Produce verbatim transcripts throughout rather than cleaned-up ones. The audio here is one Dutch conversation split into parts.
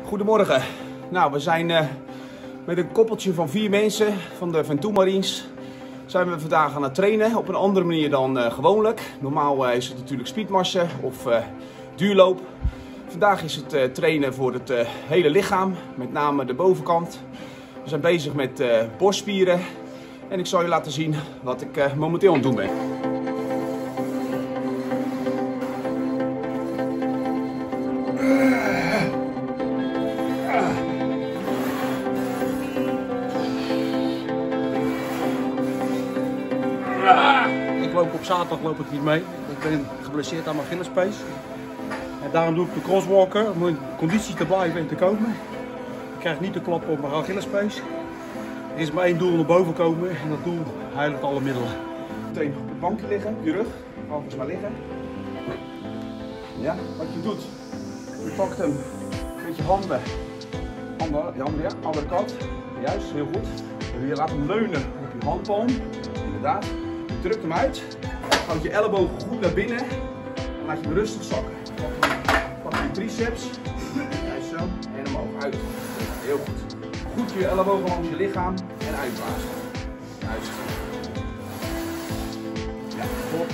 Goedemorgen. Nou, we zijn uh, met een koppeltje van vier mensen van de Ventoux Marines zijn we vandaag aan het trainen op een andere manier dan uh, gewoonlijk. Normaal uh, is het natuurlijk speedmarsen of uh, duurloop. Vandaag is het uh, trainen voor het uh, hele lichaam, met name de bovenkant. We zijn bezig met uh, borstspieren en ik zal je laten zien wat ik uh, momenteel aan het doen ben. Ik loop op zaterdag loop ik niet mee. Ik ben geblesseerd aan mijn Achillespees. En daarom doe ik de crosswalker om in conditie te blijven en te komen. Ik krijg niet de klap op mijn Achillespees. Er is maar één doel naar boven komen en dat doel heiligt alle middelen. Meteen op het bankje liggen, je rug, anders maar liggen. Ja, wat je doet, je pakt hem met je handen, andere, je handen ja, andere kant, juist, heel goed. En je laat hem leunen op je handpalm, inderdaad. Je drukt hem uit, houd je ellebogen goed naar binnen en laat je hem rustig zakken. Pak je triceps, juist zo, en omhoog, uit. Heel goed. Goed je ellebogen langs je lichaam en uitblazen. Juist. Ja, top.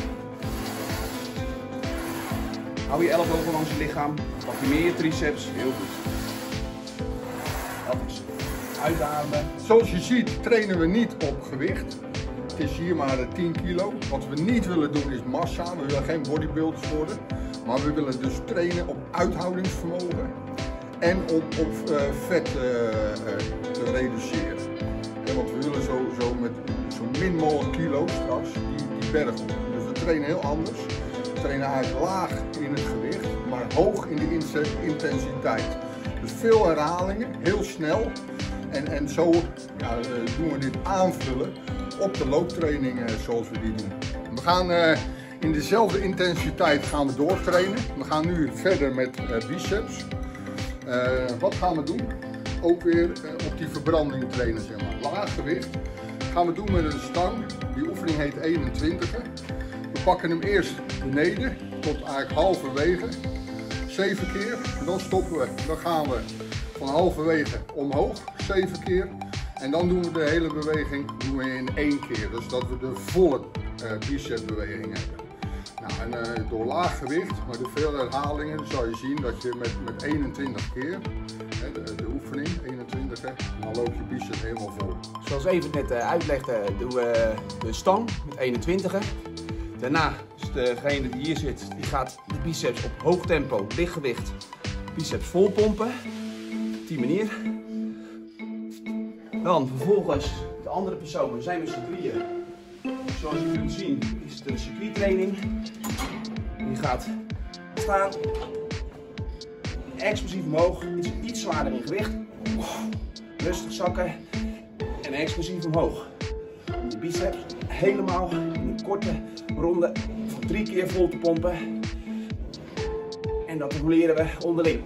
Hou je ellebogen langs je lichaam, pak je meer je triceps, heel goed. Dat is uitademen. Zoals je ziet trainen we niet op gewicht. Het is hier maar tien kilo. Wat we niet willen doen is massa, we willen geen bodybuilders worden. Maar we willen dus trainen op uithoudingsvermogen en op, op uh, vet uh, uh, te reduceren. Ja, want we willen zo, zo met zo min mogelijk kilo straks die, die berg op. Dus we trainen heel anders. We trainen eigenlijk laag in het gewicht, maar hoog in de intensiteit. Dus veel herhalingen, heel snel. En, en zo ja, doen we dit aanvullen op de looptrainingen zoals we die doen. We gaan uh, in dezelfde intensiteit gaan we doortrainen. We gaan nu verder met uh, biceps. Uh, wat gaan we doen? Ook weer uh, op die verbranding trainen, zeg maar. Laag gewicht gaan we doen met een stang. Die oefening heet eenentwintig. We pakken hem eerst beneden tot eigenlijk halverwege. zeven keer. Dan stoppen we. Dan gaan we van halverwege omhoog. zeven keer. En dan doen we de hele beweging doen we in één keer. Dus dat we de volle uh, bicepsbeweging hebben. Nou, en uh, door laag gewicht, maar door veel herhalingen, zal je zien dat je met, met eenentwintig keer, hè, de, de oefening, eenentwintig, hè, dan loop je biceps helemaal vol. Zoals even net uh, uitlegde, doen we de stang met eenentwintig. Daarna is degene die hier zit, die gaat de biceps op hoog tempo, licht gewicht, biceps vol pompen. Op die manier. Dan vervolgens de andere persoon, we zijn met z'n drieën. Zoals je kunt zien is het een circuittraining. Die gaat staan, explosief omhoog, iets, iets zwaarder in gewicht. Rustig zakken en explosief omhoog. Om de biceps helemaal in een korte ronde van drie keer vol te pompen. En dat roleren we onderling.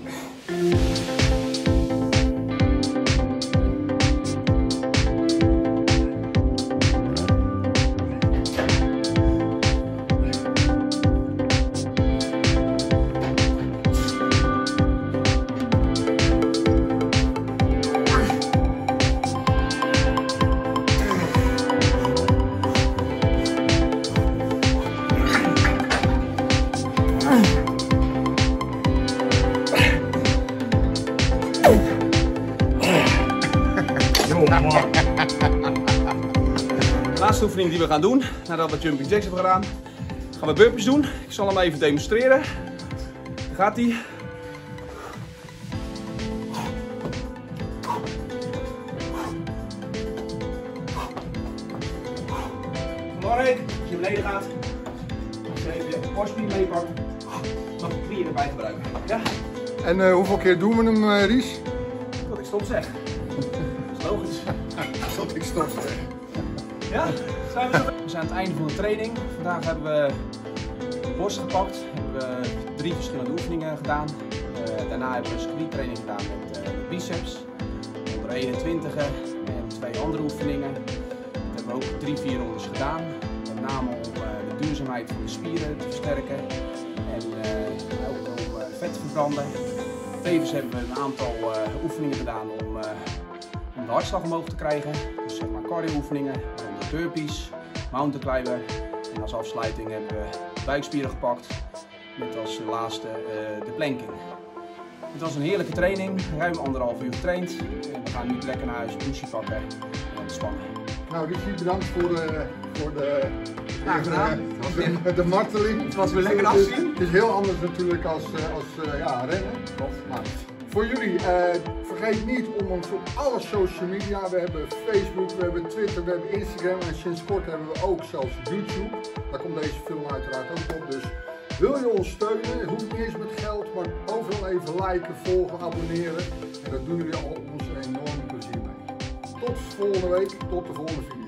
De laatste oefening die we gaan doen, nadat we jumping jacks hebben gedaan, gaan we burpees doen. Ik zal hem even demonstreren. Daar gaat hij. Belangrijk, als je beneden gaat, even je borstspier meepakken, nog de knieën erbij gebruiken. Ja? En uh, hoeveel keer doen we hem, uh, Ries? Tot ik stop zeg. Dat is logisch. Tot ik stop zeg. Ja? Zijn we, zo? We zijn aan het einde van de training. Vandaag hebben we de borst gepakt. Hebben we drie verschillende oefeningen gedaan. Uh, daarna hebben we een circuittraining gedaan met uh, de biceps. Onder eenentwintig en twee andere oefeningen. Dat hebben we ook drie, vier rondes gedaan. Met name om uh, de duurzaamheid van de spieren te versterken. En uh, ook om uh, vet te verbranden. tevens hebben we een aantal uh, oefeningen gedaan om, uh, om de hartslag omhoog te krijgen. Dus zeg maar cardio oefeningen, waaronder burpees, mountain climber. En als afsluiting hebben we de buikspieren gepakt. Met als laatste uh, de planking. Het was een heerlijke training, ruim anderhalf uur getraind. En we gaan nu lekker naar huis, douche pakken en ontspannen. Nou, Richie, bedankt voor de, voor de, Ja, gedaan. de, de, de marteling. Het was weer lekker Het is- afzien. Het is heel anders natuurlijk als, uh, als uh, ja, rennen. Maar voor jullie, uh, vergeet niet om ons op alle social media, we hebben Facebook, we hebben Twitter, we hebben Instagram en sinds kort hebben we ook zelfs YouTube. Daar komt deze film uiteraard ook op. Dus wil je ons steunen, het hoeft niet eens met geld, maar overal even liken, volgen, abonneren. En dat doen jullie al ons een enorm plezier mee. Tot volgende week, tot de volgende video.